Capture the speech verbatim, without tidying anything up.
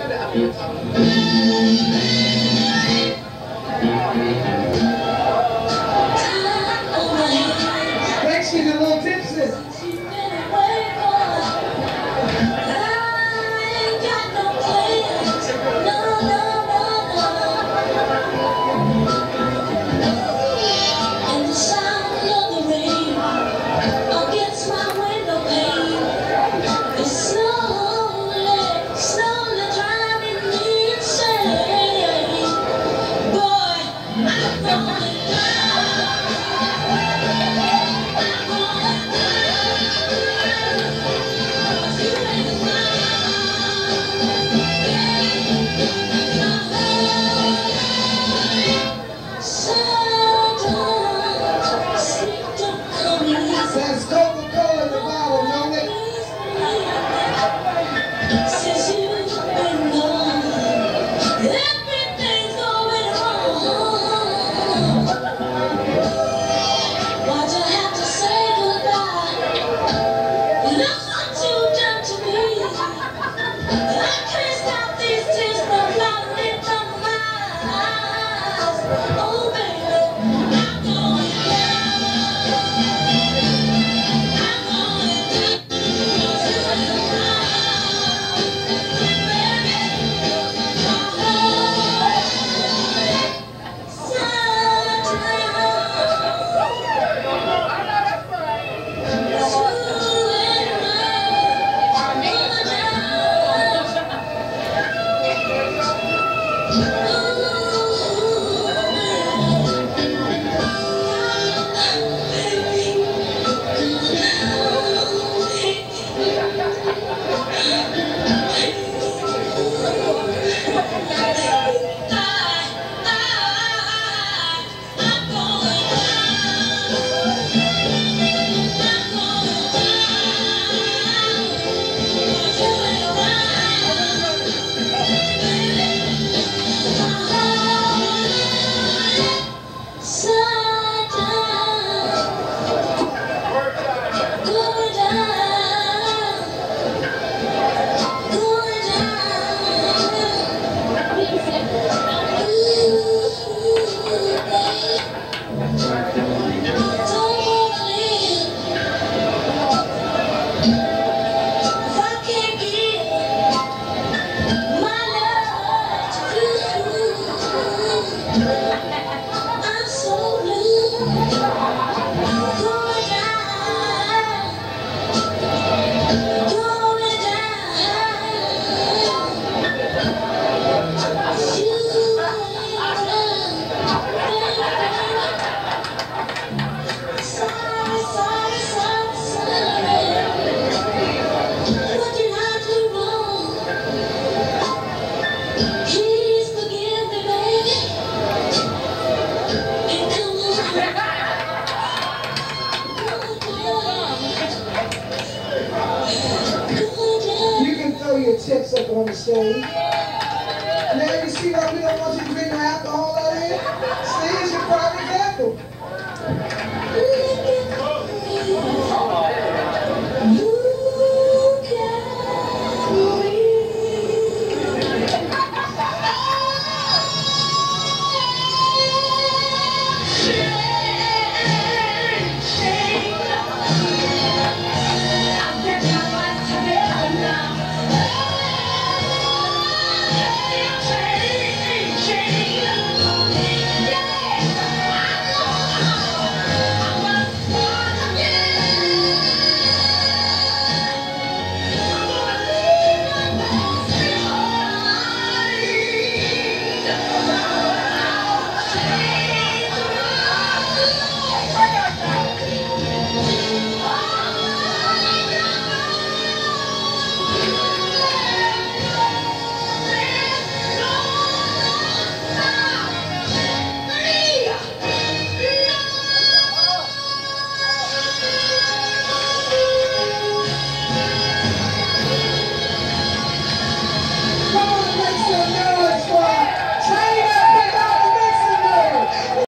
She's a little tipsy. That's Coca-Cola in the bottle, know it? Since you've been gone, everything's going wrong. Why'd you have to say goodbye? Look what you've done to me. I can't stop these tears from flowing from my eyes. Oh, baby, I'm going your chips up on the stage. Now you see why we don't want you to bring